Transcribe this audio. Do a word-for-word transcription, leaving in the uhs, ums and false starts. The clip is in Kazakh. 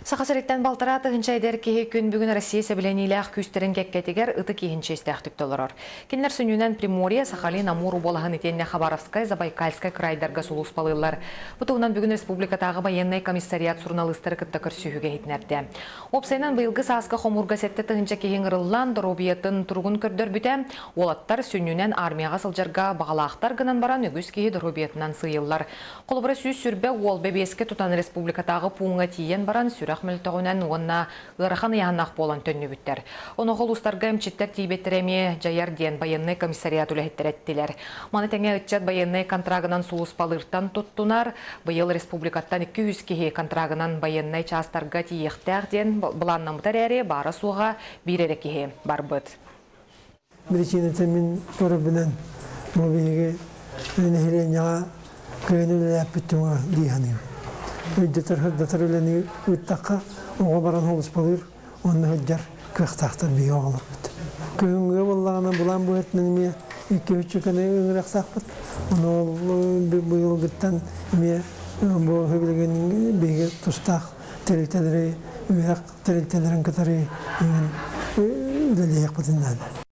Сақасыреттен балтыраты хынчайдер кеге күн бүгін Россия сәбіленейләқ күстерін кәккетігер ұты кейінче істәқтік толырыр. Кенлер сүнінен Приморья, Сахалин, Амуру болағын етенне Хабаровскай, Забайкальскай крайдарға сұлыс балылар. Бұтығынан бүгін республикатағы военный комиссариат сурналыстары кіттіқір сүйіге етінәрді. Опсайнан бұйылғы сасқы қомурға сәтті тұхынча кейін ғырылан дұробиетін тұрғын көрдір бүті, олаттар сүнінен армияға сылжарға бағалақтар гынан баран өгіз кейі дұробиетінен сыйылар. Қолыбыры сүйіз сүрбе ол бәбеске тұтан республикатағы пуңға тиен баран сүрәқ мүлтіғінен онына ғырақан яғанақ болан төнні бүттер. Оны қолыстарға әмчеттер тейбеттереме жайар ден военный комиссариат үләхеттер әттілер. Маны тәңе үтчат военный контрагынан сұлыс балыртан тұттунар, бұйыл республикаттан екі жүз кеге контрагынан военный частарға тиектәқ ден бұланнамытар әрі бары суға бірері кеге бар бұд. Біреченетімін көрібінен мұбейге өнігеренеға көйінілі әппіттіңі дейханығы. Өйдетер хырдатыр өлені өттаққа оға баран олыс болыр, оны өддер көқтақтар бей оғалып бұд. Көңіге болағына бұлан бұғетінің ме екі-үш күні өңірек сақпыд. Оны бұйыл күттен ме бұл хөбілгенің бейге тұстақ тәрелтелері, өйрақ тәрелтелерін күтәрі өлелейек бұдынады.